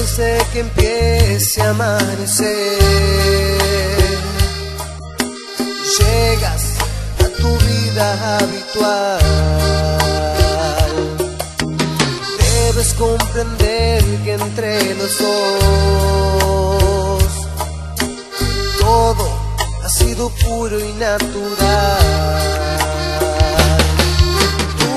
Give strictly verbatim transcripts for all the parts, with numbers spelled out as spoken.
antes de que empiece a amanecer. Llegas a tu vida habitual. Debes comprender que entre los dos todo ha sido puro y natural. Tú,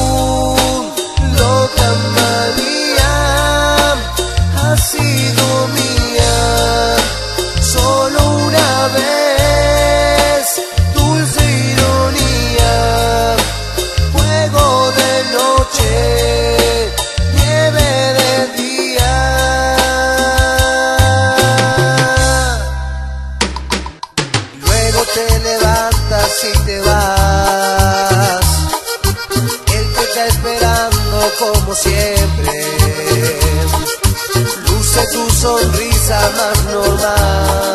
loca María, has sido mía solo una vez. Dulce ironía, fuego de noche, nieve de día. Luego te levantas y te vas. Él te está esperando como siempre. Luce tu sonrisa más normal.